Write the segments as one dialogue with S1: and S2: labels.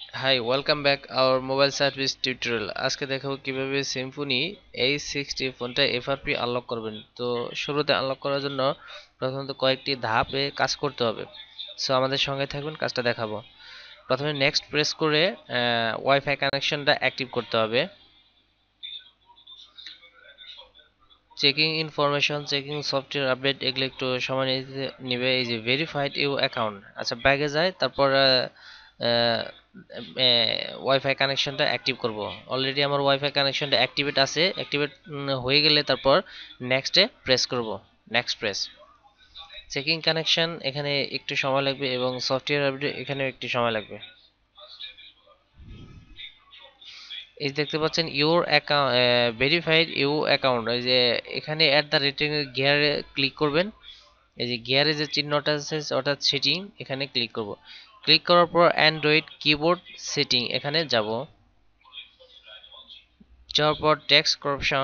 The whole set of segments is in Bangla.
S1: Hi, welcome back our mobile service tutorial. আজকে দেখাবো কিভাবে Symfony A60 ফোনটা FRP আনলক করবেন। তো শুরুতে আনলক করার জন্য প্রথমত কয়েকটি ধাপে কাজ করতে হবে। সো আমাদের সঙ্গে থাকবেন, কাজটা দেখাবো। প্রথমে নেক্সট প্রেস করে ওয়াইফাই কানেকশনটা অ্যাক্টিভ করতে হবে। Checking information, checking software update এগুলো একটু সময় নিবে। এই যে ভেরিফাইড ইউ অ্যাকাউন্ট, আচ্ছা ব্যাগে যায়, তারপর ওয়াইফাই কানেকশনটা অ্যাক্টিভ করব। অলরেডি আমার ওয়াইফাই কানেকশনটা অ্যাক্টিভেট হয়ে গেলে তারপর নেক্সটে প্রেস করব। Next press. চেকিং কানেকশন এখানে একটু সময় লাগবে এবং সফটওয়্যার আপডেট এখানেও একটু সময় লাগবে। এই দেখতে পাচ্ছেন your account verified you account, এই যে এখানে অ্যাট দ্য রেটিং গিয়ারে ক্লিক করবেন। এই যে গিয়ারে যে চিহ্নটা আছে অর্থাৎ সেটিং, এখানে ক্লিক করব। ক্লিক করার পর অ্যান্ড্রয়েড কিবোর্ড সেটিং এখানে যাব। যাওয়ার পর টেক্সট অপশন,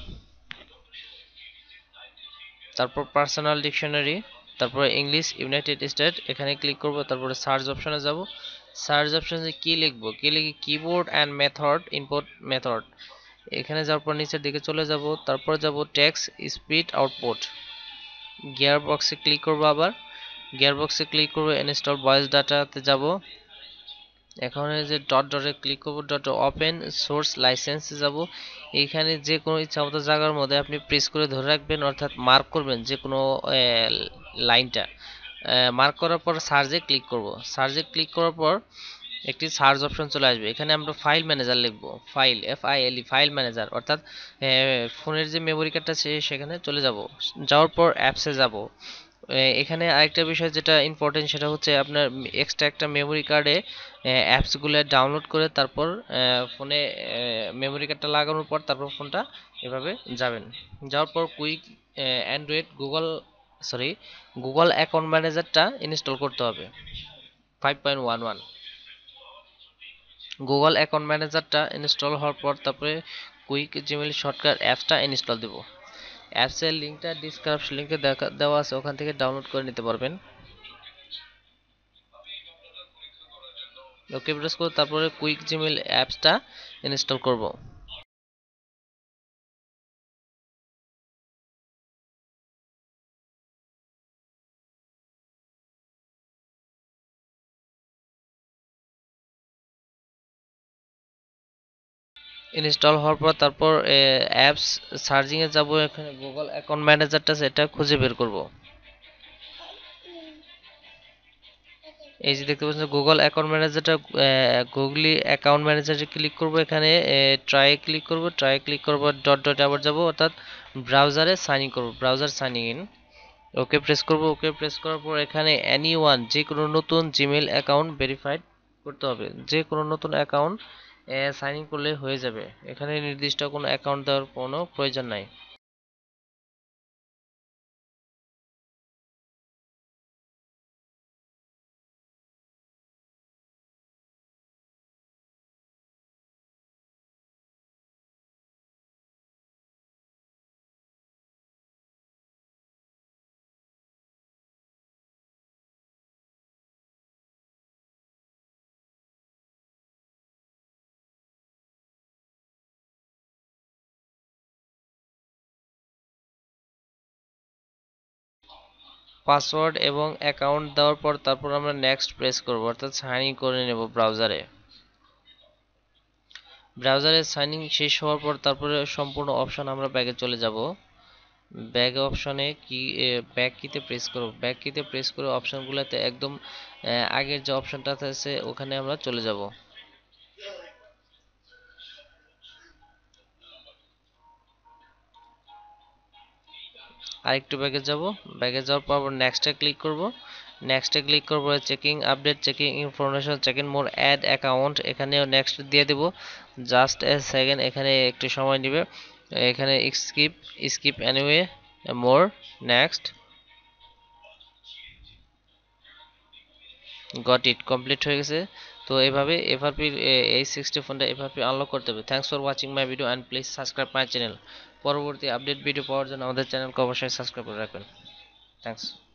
S1: তারপর পার্সোনাল ডিকশনারি, তারপর ইংলিশ ইউনাইটেড স্টেট এখানে ক্লিক করব। তারপরে সার্চ অপশনে যাব। সার্চ অপশনে কি লিখব, কি লিখি keyboard and method input method, এখানে যাওয়ার পর নিচের দিকে চলে যাব। তারপর যাব টেক্সট স্পিড আউটপুট, গিয়ার বক্সে ক্লিক করব। আবার গিয়ার বক্সে ক্লিক করব, ইনস্টল ভয়েস ডাটাতে যাব। এখন এই যে ডট ডটে ক্লিক করব, ডট ওপেন সোর্স লাইসেন্সে যাব। এইখানে যে কোনো ইচ্ছামতো জায়গার মধ্যে আপনি প্রেস করে ধরে রাখবেন, অর্থাৎ মার্ক করবেন যে কোনো লাইনটা। মার্ক করার পর সার্চে ক্লিক করব। সার্চে ক্লিক করার পর একটি সার্চ অপশন চলে আসবে। এখানে আমরা ফাইল ম্যানেজার লিখব, ফাইল FILE ফাইল ম্যানেজার, অর্থাৎ ফোনের যে মেমোরি কার্ডটা আছে সেখানে চলে যাব। যাওয়ার পর অ্যাপসে যাব। এখানে আরেকটা বিষয় যেটা ইম্পর্টেন্ট সেটা হচ্ছে আপনার এক্সট্রা একটা মেমোরি কার্ডে অ্যাপসগুলো ডাউনলোড করে তারপর ফোনে মেমোরি কার্ডটা লাগানোর পর তারপর ফোনটা এভাবে যাবেন। যাওয়ার পর কুইক অ্যান্ড্রয়েড গুগল অ্যাকাউন্ট ম্যানেজারটা ইনস্টল করতে হবে 5.11। গুগল অ্যাকাউন্ট ম্যানেজারটা ইনস্টল হওয়ার পর তারপরে কুইক জিমেইল শর্টকাট অ্যাপসটা ইনস্টল দেব। অ্যাপসের লিঙ্কটা ডিসক্রিপশন লিঙ্কে দেওয়া আছে, ওখান থেকে ডাউনলোড করে নিতে পারবেন। ওকে প্রেস করে তারপরে কুইক জিমেইল অ্যাপসটা ইনস্টল করব। ইনস্টল হওয়ার পর তারপর অ্যাপস সার্চিং এ যাব। এখানে গুগল অ্যাকাউন্ট ম্যানেজারটা সেটা খুঁজে বের করব। এই যে দেখতে পাচ্ছেন গুগল অ্যাকাউন্ট ম্যানেজারটা, গুগলি অ্যাকাউন্ট ম্যানেজারে ক্লিক করব। এখানে ট্রাই ক্লিক করব। ট্রাই ক্লিক করব, ডট ডট আবার যাব, অর্থাৎ ব্রাউজারে সাইন ইন করব, browser signing in. Okay press করব। ওকে প্রেস করার পর এখানে এনি ওয়ান যে কোনো নতুন জিমেইল অ্যাকাউন্ট ভেরিফাইড করতে হবে। যে কোনো নতুন অ্যাকাউন্ট সাইন ইন করলে হয়ে যাবে, এখানে নির্দিষ্ট কোনো অ্যাকাউন্ট দেওয়ার কোনো প্রয়োজন নাই। পাসওয়ার্ড এবং অ্যাকাউন্ট দেওয়ার পর তারপর আমরা নেক্সট প্রেস করব, অর্থাৎ সাইন ইন করে নেব ব্রাউজারে। ব্রাউজারে সাইন ইন শেষ হওয়ার পর তারপরে সম্পূর্ণ অপশন আমরা ব্যাগে চলে যাব। ব্যাক অপশনে কি ব্যাক কিতে প্রেস করব। ব্যাক কিতে প্রেস করে অপশনগুলোতে একদম আগের যে অপশনটা আছে ওখানে আমরা চলে যাব। আরেকটু ব্যাগে যাব। ব্যাগে যাওয়ার পর নেক্সটে ক্লিক করব। নেক্সটে ক্লিক করব, checking update, checking information, checking more add account, এখানেও নেক্সট দিয়ে দেব। জাস্ট এ সেকেন্ড, এখানে একটু সময় নেবে। এখানে skip skip anyway more next, got it, complete হয়ে গেছে। তো এইভাবে এফআরপি A60 ফোনটা এফআরপি আনলক করতে হবে। Thanks for watching my video and please subscribe my channel. পরবর্তী আপডেট ভিডিও পাওয়ার জন্য আমাদের চ্যানেলকে অবশ্যই সাবস্ক্রাইব করে রাখবেন। থ্যাংকস।